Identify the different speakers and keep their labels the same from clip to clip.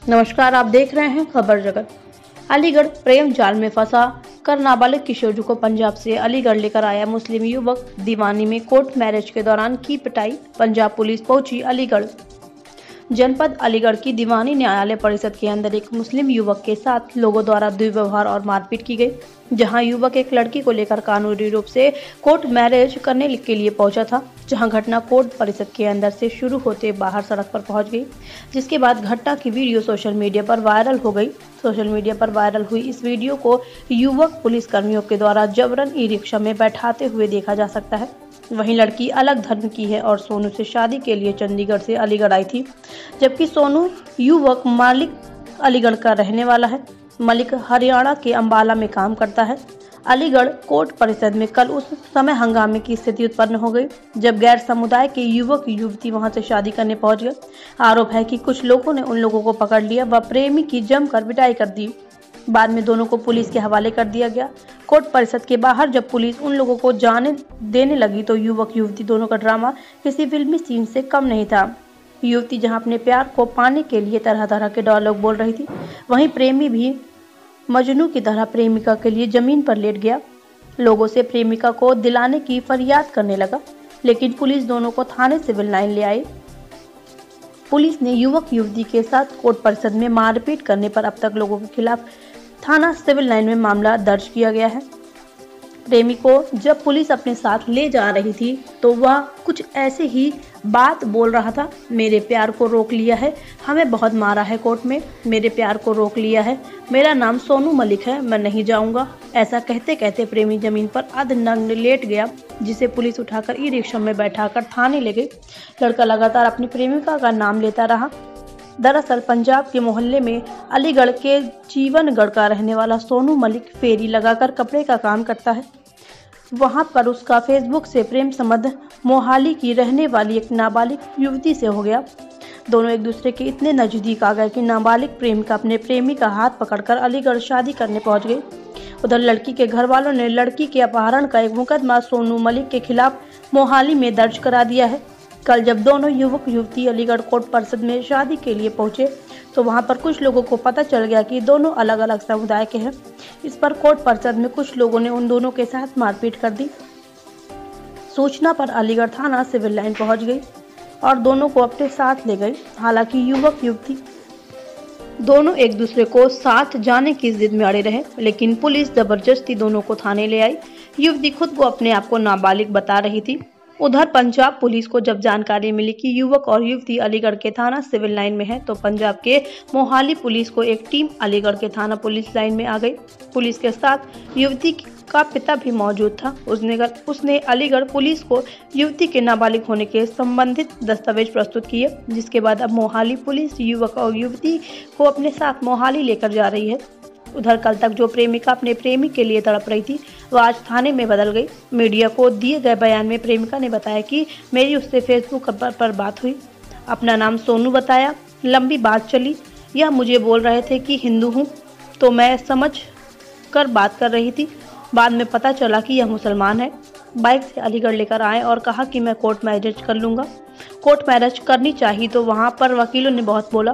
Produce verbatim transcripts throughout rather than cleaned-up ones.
Speaker 1: नमस्कार, आप देख रहे हैं खबर जगत। अलीगढ़ प्रेम जाल में फंसा कर नाबालिग किशोर को पंजाब से अलीगढ़ लेकर आया मुस्लिम युवक। दीवानी में कोर्ट मैरिज के दौरान की पिटाई। पंजाब पुलिस पहुंची अलीगढ़। जनपद अलीगढ़ की दीवानी न्यायालय परिषद के अंदर एक मुस्लिम युवक के साथ लोगों द्वारा दुर्व्यवहार और मारपीट की गई, जहां युवक एक लड़की को लेकर कानूनी रूप से कोर्ट मैरिज करने के लिए पहुंचा था। जहां घटना कोर्ट परिषद के अंदर से शुरू होते बाहर सड़क पर पहुंच गई, जिसके बाद घटना की वीडियो सोशल मीडिया पर वायरल हो गई। सोशल मीडिया पर वायरल हुई इस वीडियो को युवक पुलिस कर्मियों के द्वारा जबरन ई रिक्शा में बैठाते हुए देखा जा सकता है। वहीं लड़की अलग धर्म की है और सोनू से शादी के लिए चंडीगढ़ से अलीगढ़ आई थी, जबकि सोनू युवक मालिक अलीगढ़ का रहने वाला है। मलिक हरियाणा के अंबाला में काम करता है। अलीगढ़ कोर्ट परिषद में कल उस समय हंगामे की स्थिति उत्पन्न हो गई, जब गैर समुदाय के युवक युवती वहां से शादी करने पहुंच गए। आरोप है कि कुछ लोगों ने उन लोगों को पकड़ लिया व प्रेमी की जमकर पिटाई कर दी। बाद में दोनों को पुलिस के हवाले कर दिया गया। कोर्ट परिषद के बाहर जब पुलिस उन लोगों को जाने देने लगी तो युवक युवती दोनों का ड्रामा किसी फिल्मी सीन से कम नहीं था। युवती जहां अपने प्यार को पाने के लिए तरह तरह के डायलॉग बोल रही थी, वहीं प्रेमी भी मजनू की तरह प्रेमिका के लिए जमीन पर लेट गया। लोगों से प्रेमिका को दिलाने की फरियाद करने लगा, लेकिन पुलिस दोनों को थाने सिविल लाइन ले आई। पुलिस ने युवक युवती के साथ कोर्ट परिषद में मारपीट करने पर अब तक लोगों के खिलाफ थाना सिविल लाइन में मामला दर्ज किया गया है। प्रेमी को जब पुलिस अपने साथ ले जा रही थी तो वह कुछ ऐसे ही बात बोल रहा था, मेरे प्यार को रोक लिया है, हमें बहुत मारा है कोर्ट में, मेरे प्यार को रोक लिया है, मेरा नाम सोनू मलिक है, मैं नहीं जाऊंगा। ऐसा कहते कहते प्रेमी जमीन पर अधनग्न लेट गया, जिसे पुलिस उठाकर ई रिक्शा में बैठाकर थाने ले गई। लड़का लगातार अपनी प्रेमिका का नाम लेता रहा। दरअसल पंजाब के मोहल्ले में अलीगढ़ के जीवनगढ़ का रहने वाला सोनू मलिक फेरी लगाकर कपड़े का काम करता है। वहां पर उसका फेसबुक से प्रेम संबंध मोहाली की रहने वाली एक नाबालिग युवती से हो गया। दोनों एक दूसरे के इतने नजदीक आ गए कि नाबालिग प्रेमिका अपने प्रेमी का हाथ पकड़कर अलीगढ़ शादी करने पहुंच गई। उधर लड़की के घर वालों ने लड़की के अपहरण का एक मुकदमा सोनू मलिक के खिलाफ मोहाली में दर्ज करा दिया है। कल जब दोनों युवक युवती अलीगढ़ कोर्ट परिषद में शादी के लिए पहुंचे तो वहां पर कुछ लोगों को पता चल गया कि दोनों अलग अलग समुदाय के हैं। इस पर कोर्ट परिषद में कुछ लोगों ने उन दोनों के साथ मारपीट कर दी। सूचना पर अलीगढ़ थाना सिविल लाइन पहुंच गई और दोनों को अपने साथ ले गई। हालांकि युवक युवती दोनों एक दूसरे को साथ जाने की जिद में अड़े रहे, लेकिन पुलिस जबरदस्ती दोनों को थाने ले आई। युवती खुद को अपने आप को नाबालिग बता रही थी। उधर पंजाब पुलिस को जब जानकारी मिली कि युवक और युवती अलीगढ़ के थाना सिविल लाइन में है, तो पंजाब के मोहाली पुलिस को एक टीम अलीगढ़ के थाना पुलिस लाइन में आ गई। पुलिस के साथ युवती का पिता भी मौजूद था। उसने उसने अलीगढ़ पुलिस को युवती के नाबालिग होने के संबंधित दस्तावेज प्रस्तुत किए, जिसके बाद अब मोहाली पुलिस युवक और युवती को अपने साथ मोहाली लेकर जा रही है। उधर कल तक जो प्रेमिका अपने प्रेमी के लिए तड़प रही थी, वह आज थाने में बदल गई। मीडिया को दिए गए बयान में प्रेमिका ने बताया कि मेरी उससे फेसबुक पर, पर बात हुई, अपना नाम सोनू बताया, लंबी बात चली। यह मुझे बोल रहे थे कि हिंदू हूँ, तो मैं समझ कर बात कर रही थी। बाद में पता चला कि यह मुसलमान है। बाइक से अलीगढ़ लेकर आए और कहा कि मैं कोर्ट मैरिज कर लूँगा। कोर्ट मैरिज करनी चाहिए तो वहाँ पर वकीलों ने बहुत बोला।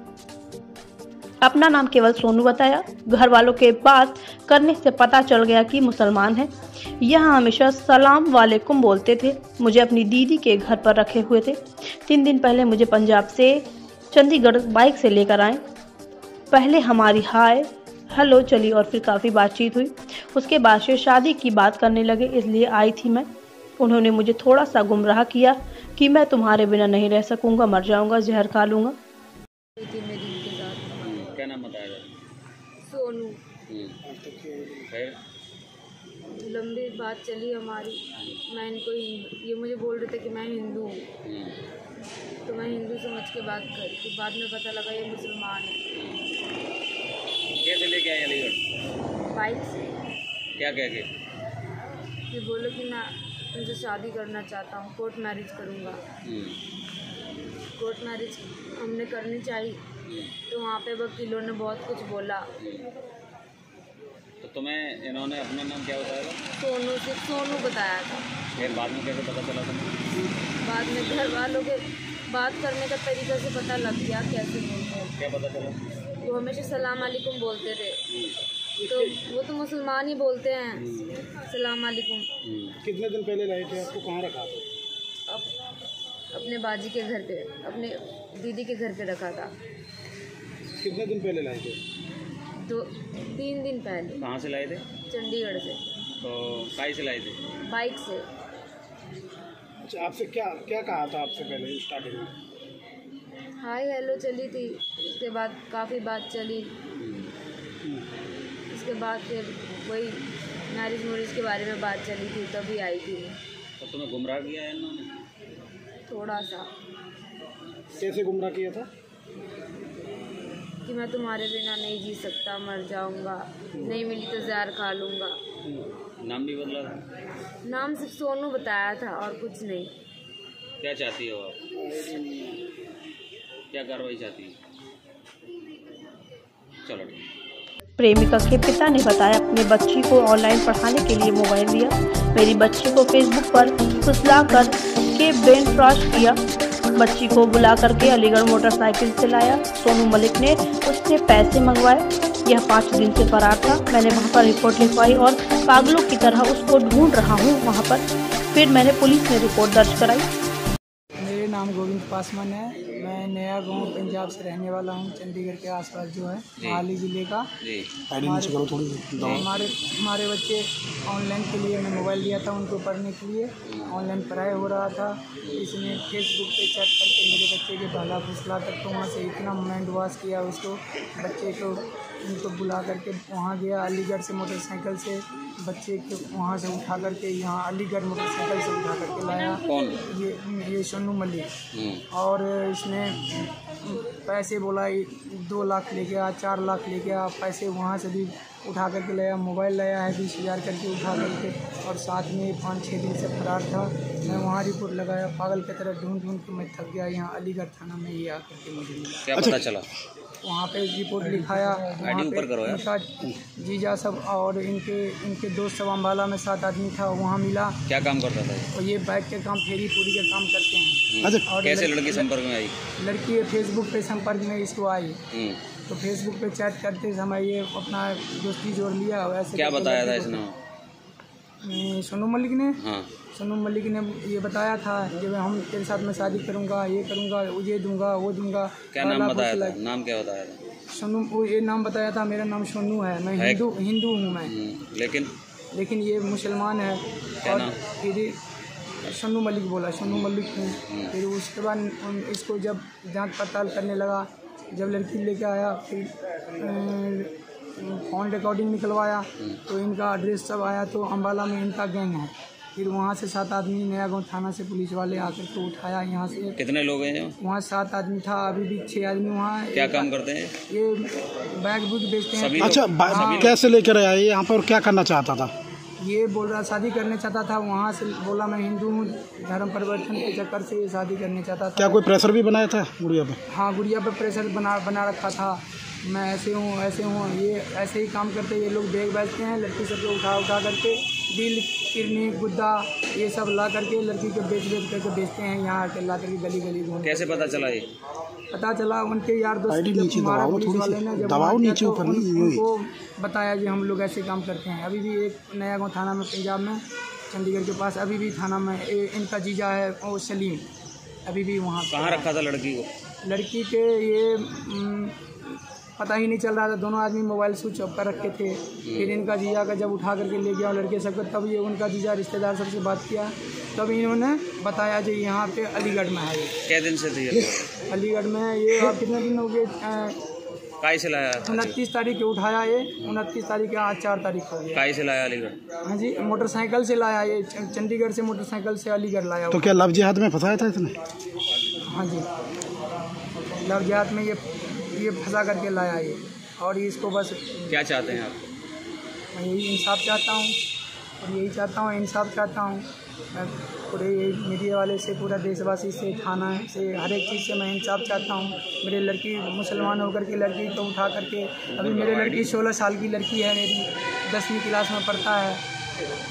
Speaker 1: अपना नाम केवल सोनू बताया। घर वालों के बात करने से पता चल गया कि मुसलमान है। यह हमेशा सलाम वालेकुम बोलते थे। मुझे अपनी दीदी के घर पर रखे हुए थे। तीन दिन पहले मुझे पंजाब से चंडीगढ़ बाइक से लेकर आए। पहले हमारी हाय हेलो चली और फिर काफ़ी बातचीत हुई। उसके बाद से शादी की बात करने लगे, इसलिए आई थी मैं। उन्होंने मुझे थोड़ा सा गुमराह किया कि मैं तुम्हारे बिना नहीं रह सकूँगा, मर जाऊँगा, जहर खा लूँगा।
Speaker 2: क्या नाम बताया?
Speaker 3: सोनू।
Speaker 2: फिर
Speaker 3: लंबी बात चली हमारी। मैं इनको ये मुझे बोल रहे थे कि मैं हिंदू हूँ, तो मैं हिंदू समझ के बात करी। तो बाद में पता लगा ये मुसलमान है।
Speaker 2: कैसे लेके आए अलीगढ़?
Speaker 3: बाइक से।
Speaker 2: क्या कह के?
Speaker 3: ये बोले कि मैं उनसे शादी करना चाहता हूँ, कोर्ट मैरिज करूँगा। कोर्ट मैरिज हमने करनी चाहिए, तो वहाँ पे वकीलों ने बहुत कुछ बोला।
Speaker 2: तो तुम्हें इन्होंने अपना नाम क्या बताया था?
Speaker 3: सोनू से सोनू बताया था।
Speaker 2: फिर बाद में कैसे पता चला तुम्हें?
Speaker 3: बाद में घर वालों के बात करने का तरीका से पता लग गया कैसे बोलते हैं।
Speaker 2: क्या पता चला?
Speaker 3: वो हमेशा सलाम अलैकुम बोलते थे, तो वो तो मुसलमान ही बोलते हैं सलाम अलैकुम।
Speaker 4: कितने दिन पहले लाए थे? आपको कहाँ रखा था?
Speaker 3: अब अपने बाजी के घर पे, अपने दीदी के घर पे रखा था।
Speaker 4: कितने दिन पहले लाए थे?
Speaker 3: दो तीन दिन पहले।
Speaker 2: कहाँ से लाए थे?
Speaker 3: चंडीगढ़ से।
Speaker 2: तो काई से लाए थे?
Speaker 3: बाइक से।
Speaker 4: अच्छा, आपसे क्या क्या कहा था आपसे पहले स्टार्टिंग में?
Speaker 3: हाय हेलो चली थी, उसके बाद काफ़ी बात चली, उसके बाद फिर वही मैरिज मुरिज के बारे में बात चली थी, तभी आई थी।
Speaker 2: तो तुम्हें गुमराह किया है इन्होंने?
Speaker 3: थोड़ा सा।
Speaker 4: कैसे गुमराह किया था?
Speaker 3: कि मैं तुम्हारे बिना नहीं जी सकता, मर जाऊंगा, नहीं मिली तो जहर खा लूँगा।
Speaker 2: नाम भी बदला था?
Speaker 3: नाम सिर्फ सोनू बताया था और कुछ नहीं।
Speaker 2: क्या चाहती हो आप? क्या कार्रवाई चाहती है? चलो ठीक।
Speaker 1: प्रेमिका के पिता ने बताया अपनी बच्ची को ऑनलाइन पढ़ाने के लिए मोबाइल दिया। मेरी बच्ची को फेसबुक पर फुसलाकर के ब्रेन वॉश किया। बच्ची को बुला करके अलीगढ़ मोटरसाइकिल से लाया। सोनू मलिक ने उससे पैसे मंगवाए। यह पाँच दिन से फरार था। मैंने वहां पर रिपोर्ट लिखवाई और पागलों की तरह उसको ढूंढ रहा हूं वहां पर। फिर मैंने पुलिस में रिपोर्ट दर्ज कराई।
Speaker 5: मेरे नाम गोविंद पासवान है। मैं नया गांव पंजाब से रहने वाला हूं, चंडीगढ़ के आसपास जो है मोहाली ज़िले का। हमारे हमारे हमारे बच्चे ऑनलाइन के लिए मैं मोबाइल दिया था उनको पढ़ने के लिए। ऑनलाइन पढ़ाई हो रहा था, इसने फेसबुक पे चैट करके मेरे बच्चे के भाला फुसला करके वहाँ से इतना माइंड वॉश किया उसको, बच्चे को उनको बुला करके वहाँ गया। अलीगढ़ से मोटरसाइकिल से बच्चे को वहाँ से उठा करके यहाँ अलीगढ़ मोटरसाइकिल से उठा करके लाया।
Speaker 2: कौन?
Speaker 5: ये ये सोनू मलिक। और इसने पैसे बोला दो लाख लेके आ, चार लाख लेके आ, पैसे वहाँ से भी उठा करके लाया। मोबाइल लाया है बीस हज़ार करके उठा करके, और साथ में पाँच छः दिन से फरार था। मैं वहाँ रिपोर्ट लगाया, पागल की तरह ढूंढ ढूंढ के मैं थक गया। यहाँ अलीगढ़ थाना में ये आकर के मुझे मिला।
Speaker 2: क्या पता चला?
Speaker 5: वहाँ पे रिपोर्ट लिखाया। वहाँ पे इनका जीजा सब और इनके इनके दोस्त सब अम्बाला में सात आदमी था, वहाँ मिला।
Speaker 2: क्या काम करता था?
Speaker 5: और ये बाइक के काम, फेरी पूरी के काम करते हैं।
Speaker 2: अच्छा,
Speaker 5: और
Speaker 2: कैसे लड़की संपर्क में आई?
Speaker 5: लड़की फेसबुक पे संपर्क में इसको आई, तो फेसबुक पे चैट करते समय ये अपना दोस्ती जोड़ लिया। वैसे
Speaker 2: क्या बताया था इसने?
Speaker 5: सोनू मलिक ने
Speaker 2: हाँ।
Speaker 5: सोनू मलिक ने ये बताया था जब हम तेरे साथ में शादी करूंगा, ये करूंगा, ये दूंगा, वो दूंगा।
Speaker 2: क्या नाम बताया था? नाम क्या बताया था?
Speaker 5: सोनू, वो ये नाम बताया था मेरा नाम सोनू है, मैं हिंदू हिंदू हूँ मैं।
Speaker 2: लेकिन
Speaker 5: लेकिन ये मुसलमान है।
Speaker 2: क्या
Speaker 5: और
Speaker 2: नाम?
Speaker 5: फिर सोनू मलिक बोला, सोनू मलिक हूँ। फिर उसके बाद इसको जब जांच पड़ताल करने लगा, जब लड़की लेके आया, फिर फ़ोन रिकॉर्डिंग निकलवाया तो इनका एड्रेस सब आया, तो अम्बाला में इनका गैंग है। फिर वहाँ से सात आदमी नया गांव थाना से पुलिस वाले आकर के उठाया यहाँ से।
Speaker 2: कितने लोग हैं?
Speaker 5: वहाँ सात आदमी था, अभी भी छः आदमी वहाँ।
Speaker 2: क्या काम करते हैं?
Speaker 5: ये बैग बुक बेचते हैं।
Speaker 4: अच्छा, कैसे लेकर आया ये यहाँ पर? क्या करना चाहता था?
Speaker 5: ये बोल रहा शादी करने चाहता था। वहाँ से बोला मैं हिंदू हूँ, धर्म परिवर्तन के चक्कर से ये शादी करने चाहता था।
Speaker 4: क्या कोई प्रेशर भी बनाया था गुड़िया पे?
Speaker 5: हाँ, गुड़िया पे प्रेशर बना बना रखा था। मैं ऐसे हूँ ऐसे हूँ, ये ऐसे ही काम करते। ये लोग बैग बेचते हैं, लड़की सबको उठा उठा करके दिल, किडनी, गुद्दा ये सब ला करके लड़की को बेच बेच करके बेचते हैं। यहाँ आके ला करके गली गली घूम।
Speaker 2: कैसे पता चला ये?
Speaker 5: पता चला उनके यार दोस्त वाले ने जब
Speaker 4: नीचे ऊपर
Speaker 5: उनको बताया कि हम लोग ऐसे काम करते हैं। अभी भी एक नया गाँव थाना में पंजाब में, चंडीगढ़ के पास, अभी भी थाना में ए, इनका जीजा है वो सलीम, अभी भी वहाँ।
Speaker 2: कहाँ रखा था लड़की को?
Speaker 5: लड़की के ये म, पता ही नहीं चल रहा था। दोनों आदमी मोबाइल स्विच ऑफ कर रखे थे। फिर इनका जीजा का जब उठा करके ले गया लड़के सबको, तब ये उनका जीजा रिश्तेदार सबसे बात किया, तब इन्होंने बताया जो यहाँ पे अलीगढ़ में है।
Speaker 2: क्या दिन से थी
Speaker 5: अलीगढ़ में ये आप कितने दिन हो गए?
Speaker 2: काई से लाया?
Speaker 5: उनतीस तारीख के उठाया ये, उनतीस तारीख के आज चार तारीख हो गया।
Speaker 2: काई से लाया अलीगढ़?
Speaker 5: हाँ जी, मोटरसाइकिल से लाया ये, चंडीगढ़ से मोटरसाइकिल से अलीगढ़ लाया।
Speaker 4: तो क्या लव जिहाद में फंसाया था इसने?
Speaker 5: हाँ जी, लव जिहाद में ये ये फंसा करके लाया ये। और इसको बस
Speaker 2: क्या चाहते हैं आप?
Speaker 5: मैं यही इंसाफ चाहता हूँ, और यही चाहता हूँ, इंसाफ चाहता हूँ। मैं पूरे मीडिया वाले से, पूरा देशवासी से, थाना से, हर एक चीज़ से मैं इंसाफ चाहता हूँ। मेरे लड़की मुसलमान होकर के लड़की को उठा करके, अभी मेरे लड़की सोलह साल की लड़की है मेरी, दसवीं क्लास में पढ़ता है।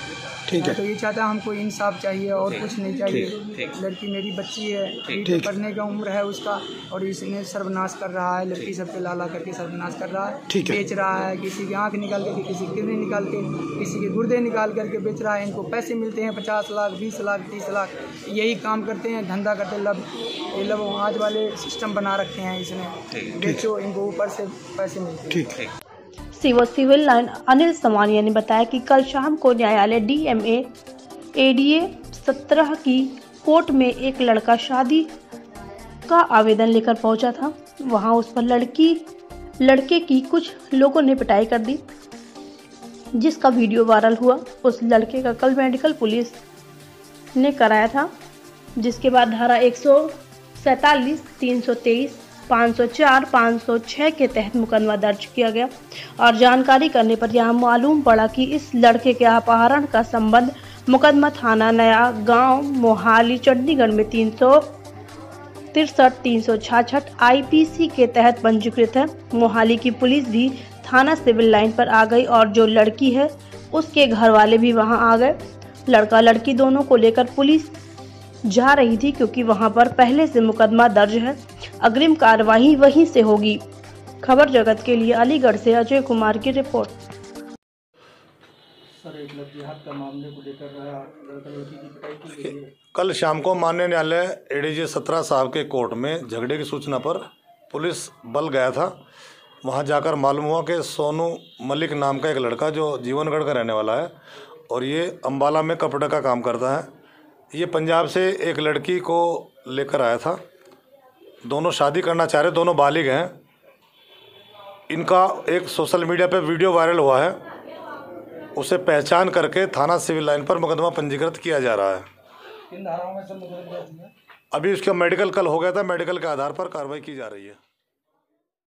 Speaker 4: ठीक है।
Speaker 5: तो ये चाहता है हमको इंसाफ चाहिए और कुछ नहीं चाहिए।
Speaker 2: ठीक।
Speaker 5: लड़की मेरी बच्ची है,
Speaker 4: ठीक।
Speaker 5: पढ़ने का उम्र है उसका, और इसने सर्वनाश कर रहा है, लड़की सब पे लाला करके सर्वनाश कर रहा है।
Speaker 4: ठीक है।
Speaker 5: बेच रहा है, किसी की आँख निकाल करके, किसी की किडनी निकाल के, किसी के गुर्दे निकाल करके बेच रहा है। इनको पैसे मिलते हैं पचास लाख, बीस लाख, तीस लाख, यही काम करते हैं, धंधा करते हैं। लब ये लब आज वाले सिस्टम बना रखे हैं इसने, बेचो इनको, ऊपर से पैसे मिलते हैं।
Speaker 4: ठीक है।
Speaker 1: CO civil line Anil Samania ने बताया कि कल शाम को न्यायालय डीएमए एडीए सत्रह की कोर्ट में एक लड़का शादी का आवेदन लेकर पहुंचा था। वहां उस पर लड़की लड़के की कुछ लोगों ने पिटाई कर दी, जिसका वीडियो वायरल हुआ। उस लड़के का कल मेडिकल पुलिस ने कराया था, जिसके बाद धारा एक सौ सैतालीस, तीन सौ तेईस, पाँच सौ चार, पाँच सौ छह के तहत मुकदमा दर्ज किया गया। और जानकारी करने पर यह मालूम पड़ा कि इस लड़के के अपहरण का संबंध मुकदमा थाना नया गांव मोहाली चंडीगढ़ में तीन सौ तिरसठ, तीन सौ छाछठ आईपीसी के तहत पंजीकृत है। मोहाली की पुलिस भी थाना सिविल लाइन पर आ गई और जो लड़की है उसके घर वाले भी वहां आ गए। लड़का लड़की दोनों को लेकर पुलिस जा रही थी, क्योंकि वहां पर पहले से मुकदमा दर्ज है। अग्रिम कार्यवाही वहीं से होगी। खबर जगत के लिए अलीगढ़ से अजय कुमार की रिपोर्ट।
Speaker 5: सर, एक लड़की हत्या मामले को लेकर लड़का लड़की की पिटाई की गई है।
Speaker 6: कल शाम को माननीय न्यायालय एडीजे सत्रह साहब के कोर्ट में झगड़े की सूचना पर पुलिस बल गया था। वहां जाकर मालूम हुआ कि सोनू मलिक नाम का एक लड़का जो जीवनगढ़ का रहने वाला है और ये अम्बाला में कपड़े का काम करता है, ये पंजाब से एक लड़की को लेकर आया था। दोनों शादी करना चाह रहे, दोनों बालिग हैं। इनका एक सोशल मीडिया पे वीडियो वायरल हुआ है, उसे पहचान करके थाना सिविल लाइन पर मुकदमा पंजीकृत किया जा रहा है।
Speaker 5: किन धाराओं में सब मुकदमा दर्ज है?
Speaker 6: अभी उसका मेडिकल कल हो गया था, मेडिकल के आधार पर कार्रवाई की जा रही है।